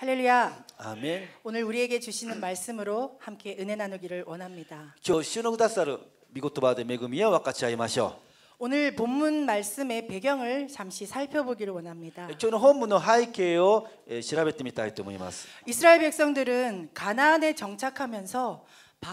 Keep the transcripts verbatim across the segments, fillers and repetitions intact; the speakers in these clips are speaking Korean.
할렐루야. 아멘. 오늘 우리에게 주시는 말씀으로 함께 은혜 나누기를 원합니다. 今日主のくださる御言葉で恵みを分かち合いましょ 오늘 본문 말씀의 배경을 잠시 살펴보기를 원합니다. う。今日の本文の背景をえー調べてみたいと思います。 이스라엘 백성들은 가나안에 정착하면서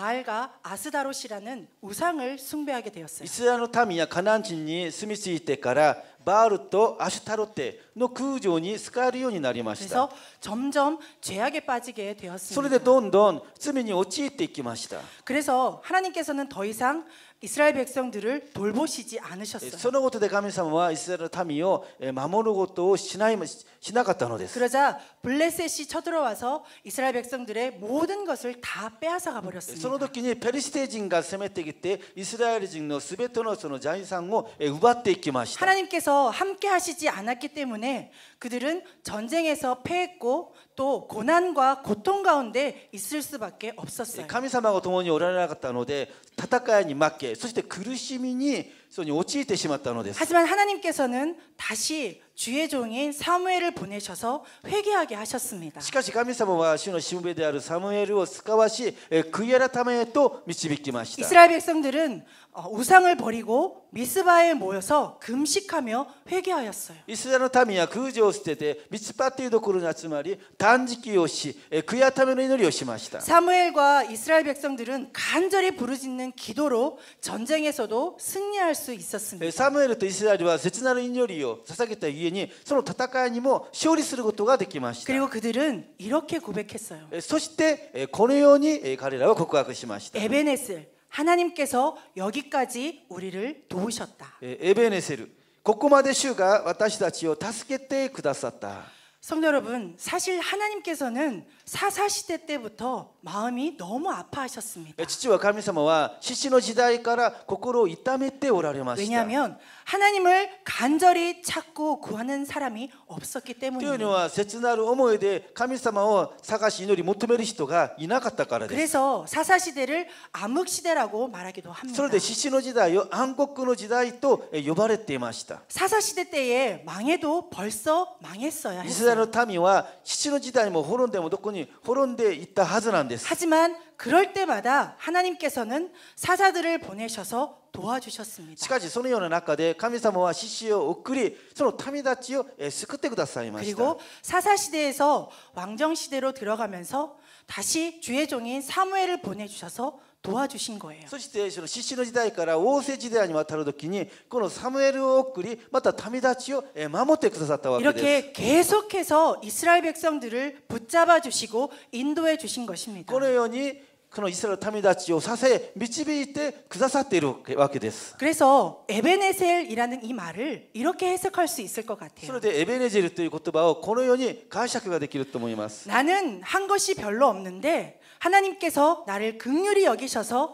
바알과 아스다롯이라는 우상을 숭배하게 イ 되었어요. スラエルの民やカナン人に住み着いてからバールとアシュタロテの空城に仕えるようになりました。 그래서 점점 죄악에 빠지게 それで 되었습니다. どんどん罪に陥っていきました。 그래서 하나님께서는 더 이상 이스라엘 백성들을 돌보시지 え 않으셨어요. そのことで神様はイスラエルの民をえー守ることをしないしなかったのです。 그러자 블레셋이 쳐들어와서 이스라엘 백성들의 모든 것을 다 빼앗아 その 가버렸습니다. 時にペリシテ人が攻めてきてイスラエル人のすべてのその財産をえー奪っていきました。 하나님께서 함께 하시지 않았기 때문에 그들은 전쟁에서 패했고 또 고난과 고통 가운데 있을 수밖에 없었어요. 神様が共におられなかったので戦いに負けそして苦しみにそに陥ってしまったのです。 하지만 하나님께서는 다시 주의 종인 사무엘을 보내셔서 회개하게 하셨습니다. しかし神様は主のしもべであるサムエルを使わしえー悔い改めへと導きました。 이스라엘 백성들은 우상을 버리고 미스바에 모여서 금식하며 회개하였어요. イスラエルの民は空城を捨ててミツパというところに集まり断食をしえー悔い改めの祈りをしました。 사무엘과 이스라엘 백성들은 간절히 부르짖는 기도로 전쟁에서도 승리할 수 えー 있었습니다. サムエルとイスラエルは切なる祈りを捧げたゆえにその戦いにも勝利することができました。 그리고 그들은 이렇게 고백했어요. えーそしてえーこのようにえー彼らは告白しました。 에베네셀, 하나님께서 여기까지 우리를 도우셨다. えーエベネセル、ここまで主が私たちを助けてくださった。 성도 여러분, 사실 하나님께서는 사사시대 때부터 마음이 너무 아파하셨습니다. えー父は神様は獅子の時代から心を痛めておられました。 왜냐하면 하나님을 간절히 찾고 구하는 사람이 없었기 というの 때문이에요. は切なる思いで神様を探し祈り求める人がいなかったからです。 그래서 사사시대를 암흑시대라고 말하기도 それ 합니다. で獅子の時代を暗黒の時代とえー呼ばれていました。 사사시대 때에 망해도 벌써 망했어야 イスラエ 했어요. ルの民は獅子の時代も滅んでもどこに滅んでいったはずなんです。 하지만 그럴 때마다 하나님께서는 사사들을 보내셔서 し 도와주셨습니다. かしそのような中で神様は獅子を送りその民たちをえー救ってくださいました。 그리고 사사시대에서 왕정시대로 들어가면서 다시 주의 종인 사무엘을 보내주셔서 도와주신 거예요. そしてその獅子の時代から王政時代に渡るときにこのサムエルを送りまた民たちをえー守ってくださったわけです。 이렇게 계속해서 이스라엘 백성들을 붙잡아 주시고 인도해 주신 것입니다. このようにこのイスラエルの民たちを支え導いてくださっているわけです。 그래서 에베네셀이라는 이 말을 이렇게 해석할 수 있을 것 そ 같아요. れでエベネジェルという言葉をこのように解釈ができると思います。 나는 한 것이 별로 없는데 하나님께서 나를 긍휼히 여기셔서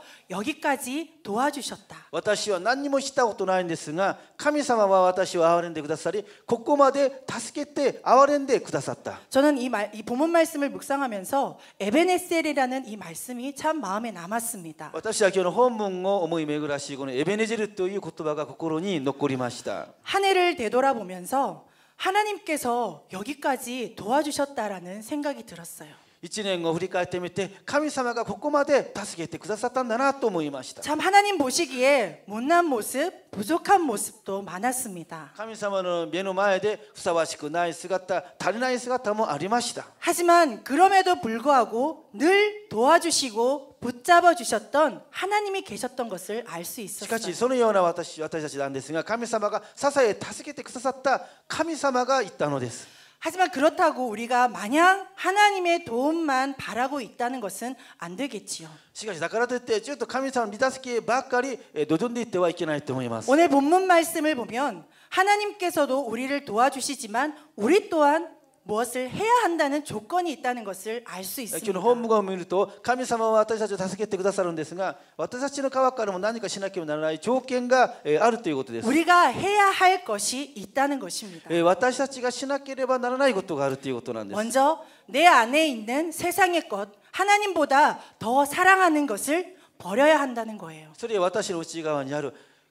여기까지 도와주셨다. 私は何にもしたことないんですが神様は私を憐れんでくださりここまで助けて憐れんでくださった。 저는 이, 말, 이 본문 말씀을 묵상하면서 에베네셀이라는 이 말씀이 참 마음에 남았습니다. 私は今日の本文を思い巡らしこのエベネジェルという言葉が心に残りました。 한 해를 되돌아보면서 하나님께서 여기까지 도와주셨다라는 생각이 들었어요. 一年を振り返ってみて神様がここまで助けてくださったんだなと思いました。 참 하나님 보시기에 못난 모습, 부족한 모습도 많았습니다. 神様の目の前でふさわしくない姿足りない姿もありました。 하지만 그럼에도 불구하고 늘 도와주시고 붙잡아 주셨던 하나님이 계셨던 것을 알 수 しかし 있었어요. そのような私私たちなんですが神様が支え助けてくださった神様がいたのです。 하지만 그렇다고 우리가 마냥 하나님의 도움만 바라고 있다는 것은 안 되겠지요. しかしだからといってちょっと神様の御助けばっかりえー望んでいってはいけないと思います。 오늘 본문 말씀을 보면 하나님께서도 우리를 도와주시지만 우리 또한 무엇을 해야 한다는 조건이 있다는 것을 알 수 今日 있습니다. の本文を見ると神様は私たちを助けてくださるんですが私たちの側からも何かしなければならない条件がえーあるということです。 우리가 해야 할 것이 있다는 것입니다. えー私たちがしなければならないことがあるということなんです。 먼저 내 안에 있는 세상의 것, 하나님보다 더 사랑하는 것을 버려야 한다는 거예요. それは私の内側にある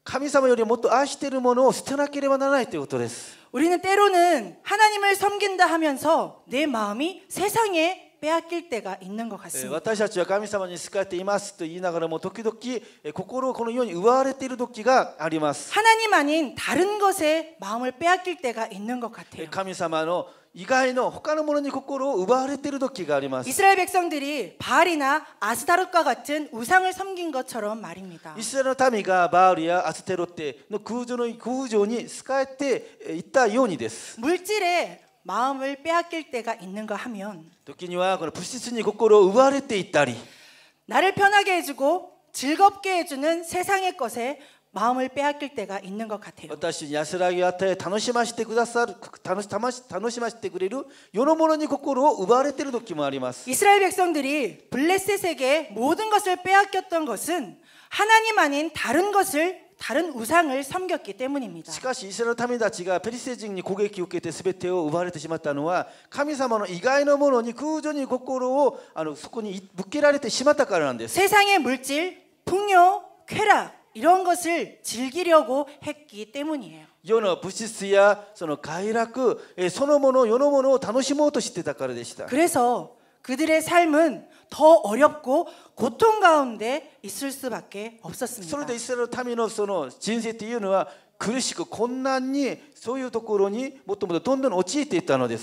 神様よりもっと愛しているものを捨てなければならないということです。 우리는 때로는 하나님을 섬긴다 하면서 내 마음이 세상에 빼앗길 때가 있는 것 えー 같습니다. 私たちは神様に仕えていますと言いながらも時々えー心をこのように奪われている時があります。 하나님 아닌 다른 것에 마음을 빼앗길 때가 있는 것 え 같아요. ー神様の以外の他のものに心を奪われている時があります。 이스라엘 백성들이 바알이나 아스타롯과 같은 우상을 섬긴 것처럼 말입니다. イスラエルの民がバールやアステロテの空女の空女に仕えていったようにです。 물질에 마음을 빼앗길 때가 있는가 하면 時にはこの物質に心を奪われていったり 나를 편하게 해주고 즐겁게 해주는 세상의 것에 마음을 빼앗길 때가 있는 것 같아요. 私に安らぎを与え楽しませてくださる楽し楽し楽しませてくれる世のものに心を奪われている時もあります。 이스라엘 백성들이 블레셋에게 모든 것을 빼앗겼던 것은 하나님 아닌 다른 것을 다른 우상을 섬겼기 때문입니다. しかしイスラエルの民たちがペリシテ人に攻撃を受けて全てを奪われてしまったのは神様の意外のものに空女に心をあのそこに向けられてしまったからなんです。 세상의 물질, 풍요, 쾌락 이런 것을 즐기려고 했기 때문이에요. 世の物質やその快楽えーそのもの世のものを楽しもうとしてたからでした。 그래서 그들의 삶은 더 어렵고 고통 가운데 있을 수밖에 そ 없었습니다. れでイスラエルの民のその人生というのは苦しく困難にそういうところにもっともっとどんどん陥っていったのです。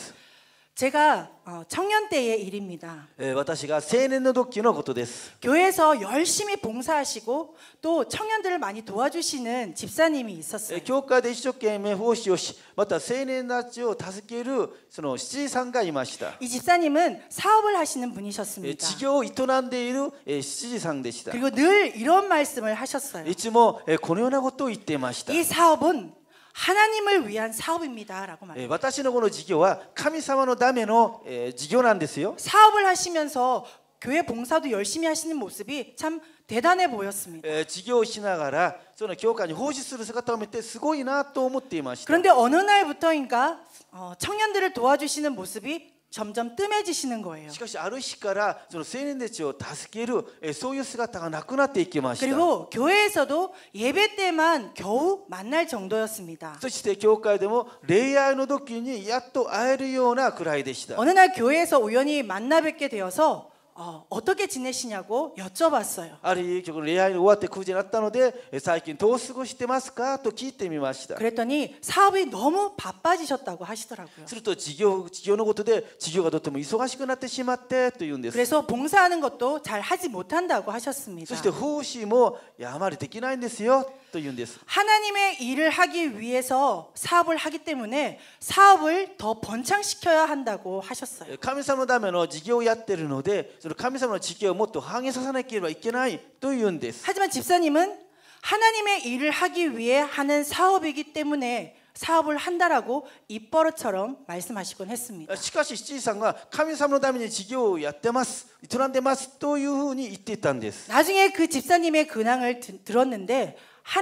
제가 청년 때의 일입니다. えー私が青年の時のことです。 교회에서 열심히 봉사하시고 또 청년들을 많이 도와주시는 집사님이 え 있었어요. ー教会で一生懸命奉仕をしまた青年たちを助けるその七さんがいました。 이 집사님은 사업을 하시는 えー 분이셨습니다. 事業を営んでいるえー七さんでした。 그리고 늘 이런 말씀을 하셨어요. いつもえーこのようなことを言っていました。 이 사업은 하나님을 위한 사업입니다라고 え 말해요. ー私のこの事業は神様のためのえー事業なんですよ。 사업을 하시면서 교회 봉사도 열심히 하시는 모습이 참 대단해 보였습니다. えー事業をしながらその教会に奉仕する姿を見てすごいなと思っていました。 그런데 어느 날부터인가 어, 청년들을 도와주시는 모습이 점점 뜸해지시는 거예요. しかしある日からその青年たちを助けるえーそういう姿がなくなっていきました。 그리고 교회에서도 예배 때만 겨우 만날 정도였습니다. そして教会でも礼拝の時にやっと会えるようなくらいでした。 어느 날 교회에서 우연히 만나 뵙게 되어서 어, 어떻게 지내시냐고 여쭤봤어요. ある日礼拝が終わってくじになったのでえー最近どう過ごしてますかと聞いてみました。 그랬더니 사업이 너무 바빠지셨다고 하시더라고요. すると事業事業のことで事業がとても忙しくなってしまってと言うんです。 그래서 봉사하는 것도 잘 하지 못한다고 하셨습니다. そして奉仕もいやあまりできないんですよと言うんです。 하나님의 일을 하기 위해서 사업을 하기 때문에 사업을 더 번창시켜야 한다고 하셨어요. 神様のための事業をやっているのでその神様の事業をもっと繁栄させなければいけないと言うんです。 하지만 집사님은 하나님의 일을 하기 위해 하는 사업이기 때문에 사업을 한다라고 입버릇처럼 말씀하시곤 했습니다. しかし七さんは神様のために事業をやってます営んでますというふうに言っていたんです。 나중에 그 집사님의 근황을 드, 들었는데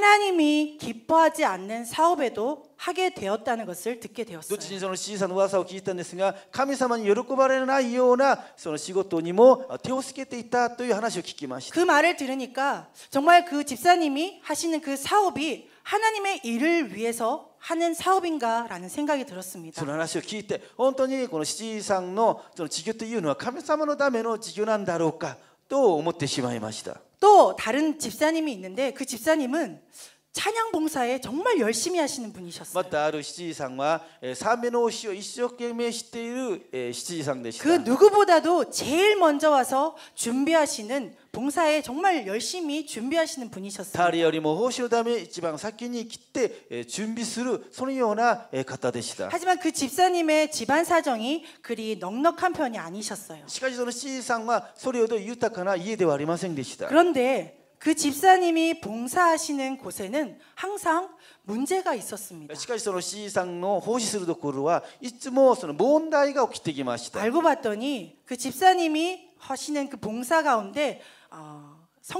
하나님이 기뻐하지 않는 사업에도 하게 되었다는 것을 듣게 どっ 되었어요. ちにその小さな噂を聞いたんですが神様に喜ばれないようなその仕事にも手をつけていたという話を聞きました。 그 말을 들으니까 정말 그 집사님이 하시는 그 사업이 하나님의 일을 위해서 하는 사업인가라는 생각이 들었습니다. その話を聞いて本当にこの七さんのその事業というのは神様のための事業なんだろうかと思ってしまいました。 또 다른 집사님이 있는데 그 집사님은 찬양 봉사에 정말 열심히 하시는 ま 분이셨어요. たある七さんはえー賛美の教えを一生懸命しているえー七さんでした。 그 누구보다도 제일 먼저 와서 준비하시는 봉사에 정말 열심히 준비하시는 분이셨어요. 誰よりも奉仕のため一番先に来てえー準備するそのようなえー方でした。 하지만 그 집사님의 집안 사정이 그리 넉넉한 편이 아니셨어요. しかしその七さんはそれほど豊かな家ではありませんでした。 그런데 그 집사님이 봉사하시는 곳에는 항상 문제가 있었습니다. しかしその七さんの奉仕するところはいつもその問題が起きてきました。 알고 봤더니 그 집사님이 하시는 그 봉사 가운데 어,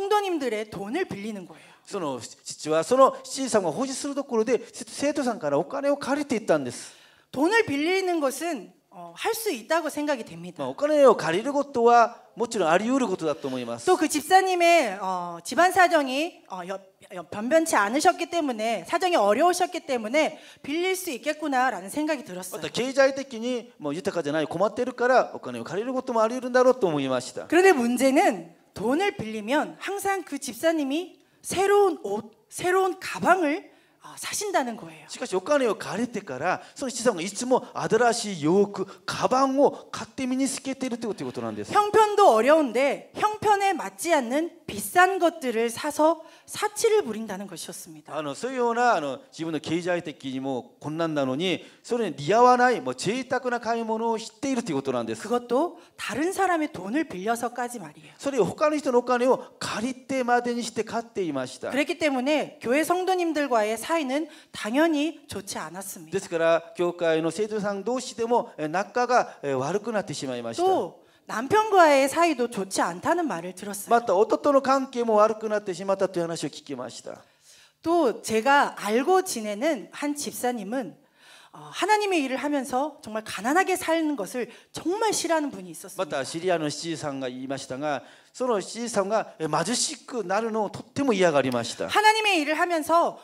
성도님들의 돈을 빌리는 거예요. その父はその七さんが奉仕するところで生徒さんからお金を借りていったんです。 돈을 빌리는 것은 어, 할 수 있다고 생각이 まあ 됩니다. お金を借りることはもちろんあり得ることだと思います。 또 그 집사님의 어, 집안 사정이 어, 여, 여, 변변치 않으셨기 때문에 사정이 어려우셨기 때문에 빌릴 수 있겠구나라는 생각이 ま 들었어요. た経済的にもう豊かじゃない困ってるからお金を借りることもあり得るんだろうと思いました。 그런데 문제는 돈을 빌리면 항상 그 집사님이 새로운 옷, 새로운 가방을 어, 사신다는 거예요. しかしお金を借りてからその資産がいつも新しい洋服、カバンを買って身につけているということなんです。 형편도 어려운데 형편에 맞지 않는 비싼 것들을 사서 사치를 부린다는 것이었습니다. あのそういうようなあの自分の経済的にも困難なのにそれに似合わないもう贅沢な買い物をしているということなんです。 그것도 다른 사람의 돈을 빌려서까지 말이에요. それを他の人のお金を借りてまでにして買っていました。 그랬기 때문에 교회 성도님들과의 사이는 당연히 좋지 않았습니다. ですから教会の生徒さん同士でもえ仲がえ悪くなってしまいました。 또 남편과의 사이도 좋지 않다는 말을 들었어요. また夫との関係も悪くなってしまったという話を聞きました。 또 제가 알고 지내는 한 집사님은 어, 하나님의 일을 하면서 정말 가난하게 사는 것을 정말 싫어하는 분이 ま 있었습니다. た知り合いの七さんが言いましたが、その七さんがえ貧しくなるのをとっても嫌がりました。 하나님의 일을 하면서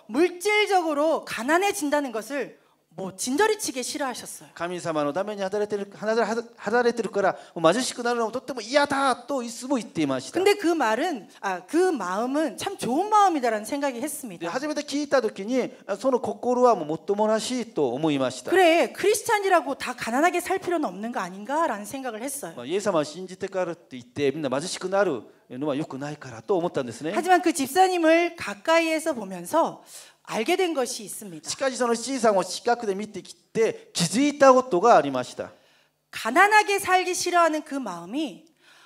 물질적으로 가난해진다는 것을 뭐 진저리 치게 싫어하셨어요. 神様のために働いてる働いてるからもう貧しくなるのもとっても嫌だといつも言っていました。 근데 그 말은 아, 그 마음은 참 좋은 마음이다라는 생각이 で 했습니다. 初めて聞いた時にその心はもうもっともらしいと思いました。 그래 크리스찬이라고 다 가난하게 살 필요는 없는 거 아닌가라는 생각을 했어요. まあ、イエス様を信じてからって言ってみんな貧しくなるのは良くないからと思ったんですね。 하지만 그 집사님을 가까이에서 보면서 알게 된 것이 있습니다. しかしその七さんを近くで見てきて気づいたことがありました。 가난하게 살기 싫어하는 그 마음이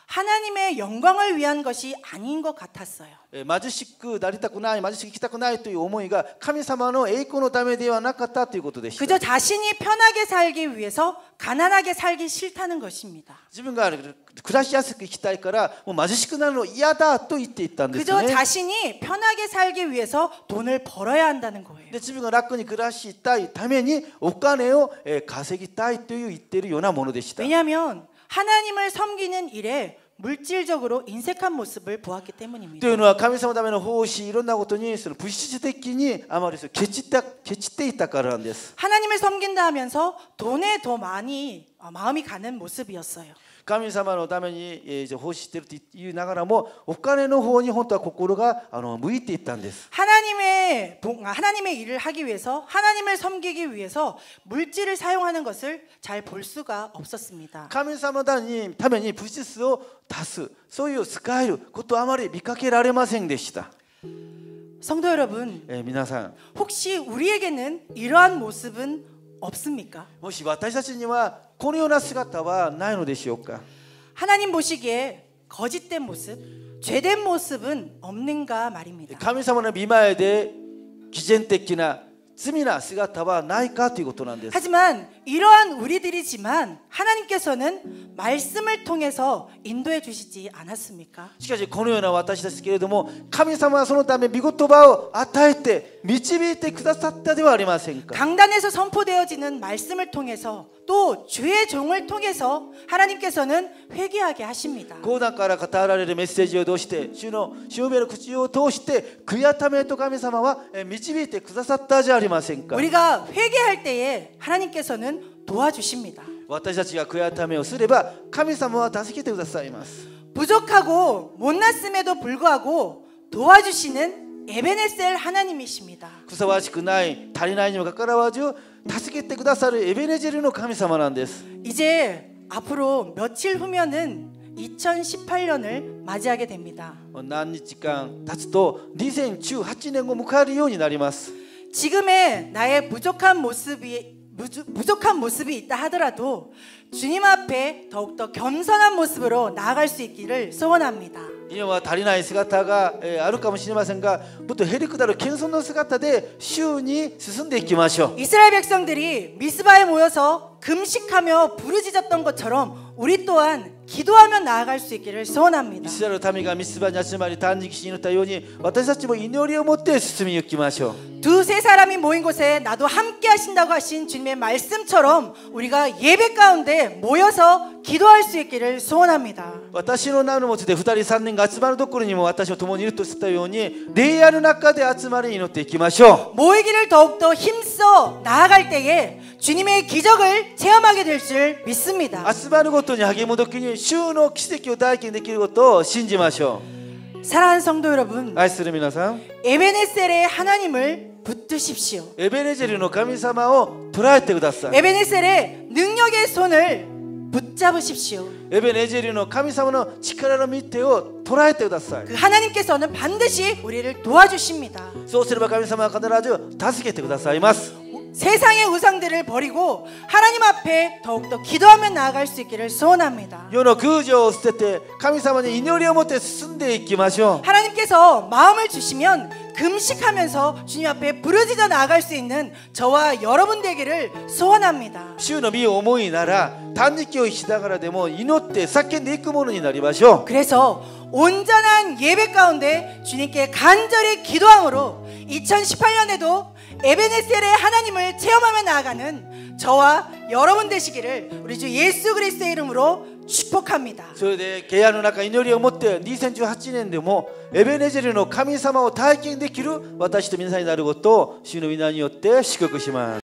하나님의 영광을 위한 것이 아닌 것 같았어요. 貧しくなりたくない、貧しく生きたくないという思いが神様の栄光のためではなかったということでした。 그저 자신이 편하게 살기 위해서 가난하게 살기 싫다는 것입니다. 自分が暮らしやすく生きたいからもう貧しくなるの嫌だと言っていったんです 그저 ね。 자신이 편하게 살기 위해서 돈을 벌어야 한다는 거예요. で自分が楽に暮らしたいためにお金を稼ぎたいという言っているようなものでした。 왜냐하면 하나님을 섬기는 일에 물질적으로 인색한 모습을 보았기 때문입니다. というのは神様のための奉仕いろんなことにその物質的にあまりケチったケチっていたからなんです。 하나님을 섬긴다 하면서 돈에 더 많이 마음이 가는 모습이었어요. 神様のために、えー、奉仕していると言いながらもお金の方に本当は心があの向いていったんです。 하나님의 하나님의 일을 하기 위해서 하나님을 섬기기 위해서 물질을 사용하는 것을 잘 볼 수가 없었습니다. 神様のために物質を足すそういう使えることはあまり見かけられませんでした。 성도 여러분, えー、皆さん 혹시 우리에게는 이러한 모습은 없습니까? もし私たちにはこのような姿はないのでしょうか。 하나님 보시기에 거짓된 모습, 죄된 모습은 없는가 말입니다. 神様の御前で偽善的な罪な姿はないかということなんです。 하지만 이러한 우리들이지만 하나님께서는 말씀을 통해서 인도해 주시지 않았습니까? しかしこのような私たちけれども神様はそのため御言葉を与えて導いてくださったではありませんか。 강단에서 선포되어지는 말씀을 통해서 또 주의 종을 통해서 하나님께서는 회개하게 하십니다. 講談から語られるメッセージを通して主のしもべの口を通して悔やためと神様は導いてくださったじゃありませんか。 우리가 회개할 때에 하나님께서는 도와주십니다. 私たちが悔やためをすれば神様は助けてくださいます。 부족하고 못났음에도 불구하고 도와주시는 에베네셀 하나님이십니다. ふさわしくない足りないにもかかわらず助けてくださるエベネゼルの神様なんです。 이제 앞으로 며칠 후면은 이천십팔 년을 맞이하게 됩니다. 何日間経つとにせんじゅうはちねんを迎えるようになります。 지금의 나의 부족한 모습이 부족한 모습이 있다 하더라도 주님 앞에 더욱더 겸손한 모습으로 나아갈 수 있기를 소원합니다. 今は足りない姿があるかもしれませんが、もっとへりくだる謙遜の姿で主に進んでいきましょう。 이스라엘 백성들이 미스바에 모여서 금식하며 부르짖었던 것처럼 우리 또한 기도하며 나아갈 수 있기를 소원합니다. イスラエルの民がミツバに集まり断食しに祈ったように私たちも祈りを持って進み行きましょう。 두세 사람이 모인 곳에 나도 함께 하신다고 하신 주님의 말씀처럼 우리가 예배 가운데 모여서 기도할 수 있기를 소원합니다. 私の名のもつでふたりさんにんが集まるところにも私と共にいるとしたように霊野の中で集まり祈っていきましょう。 모이기를 더욱더 힘써 나아갈 때에 주님의 기적을 체험하게 될 줄 믿습니다. 集まるごとに励む時に主の奇跡を体験できることを信じましょ 사랑하는 성도 여러분, う。愛する皆さん、 에베네셀의 하나님을 붙드십시오. エベネジェルの神様を捉えてください。 에베네셀의 능력의 손을 붙잡으십시오. エベネジェルの神様の力の御手を捉えてください。 그 하나님께서는 반드시 우리를 도와주십니다. そうすれば神様は必ず助けてくださいます。 세상의 우상들을 버리고 하나님 앞에 더욱더 기도하며 나아갈 수 있기를 소원합니다. 世の空情を捨てて神様に祈りを持って進んでいきましょう。 하나님께서 마음을 주시면 금식하면서 주님 앞에 부르짖어 나아갈 수 있는 저와 여러분 되기를 소원합니다. 主の身を思いなら断食をしながらでも祈って叫んでいくものになりましょう。 그래서 온전한 예배 가운데 주님께 간절히 기도함으로 이천십팔 년에도 에베네셀의 하나님을 체험하며 나아가는 저와 여러분 되시기를 우리 주 예수 그리스도의 이름으로 축복합니다. それで契約の中祈りを持ってにせんじゅうはちねんでもエベネジェルの神様を体験できる私と皆さんになることを主の皆によって祝福します。